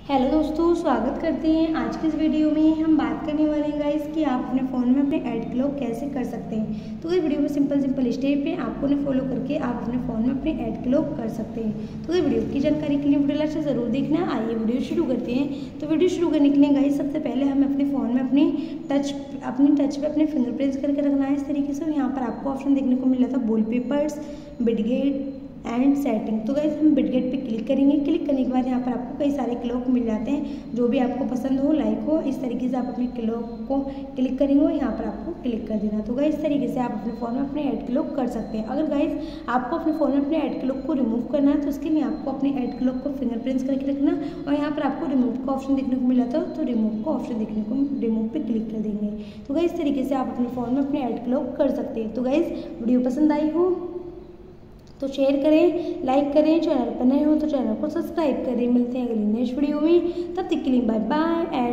Hello दोस्तों, स्वागत करते हैं। आज की इस वीडियो में हम बात करने वाले हैं गाइस कि आप अपने फ़ोन में अपने ऐड के लॉक कैसे कर सकते हैं। तो इस वीडियो में सिंपल स्टेप है, आपको उन्हें फॉलो करके आप अपने फ़ोन में अपने ऐड के लॉक कर सकते हैं। तो इस वीडियो की जानकारी के लिए वीडियो लास्ट से ज़रूर देखना। आइए वीडियो शुरू करते हैं। तो वीडियो शुरू करने के लिए गाइस सबसे पहले हमें अपने फ़ोन में अपनी टच पे अपने फिंगरप्रिंट्स करके रखना है इस तरीके से। यहाँ पर आपको ऑप्शन देखने को मिल रहा था वॉलपेपर्स, बिटगेट एंड सेटिंग। तो गाइस हम बिटगेट पे क्लिक करेंगे। क्लिक करने के बाद यहाँ पर आपको कई सारे क्लॉक मिल जाते हैं, जो भी आपको पसंद हो, लाइक हो। इस तरीके से आप अपने क्लॉक को क्लिक करेंगे और यहाँ पर आपको क्लिक कर देना। तो गाइस इस तरीके से आप अपने फ़ोन में अपने ऐड क्लॉक कर सकते हैं। अगर गाइस आपको अपने फ़ोन में अपने ऐड क्लॉक को रिमूव करना है तो उसके लिए आपको अपने ऐड क्लॉक को फिंगरप्रिंट्स करके रखना और यहाँ पर आपको रिमूव का ऑप्शन देखने को मिला था, तो रिमूव का ऑप्शन देखने को रिमूव पे क्लिक कर देंगे। तो गाइस इस तरीके से आप अपने फ़ोन में अपने ऐड क्लॉक कर सकते हैं। तो गाइस वीडियो पसंद आई हो तो शेयर करें, लाइक करें, चैनल पर नए हो तो चैनल को सब्सक्राइब करें। मिलते हैं अगली नेक्स्ट वीडियो में, तब तक के लिए बाय बाय।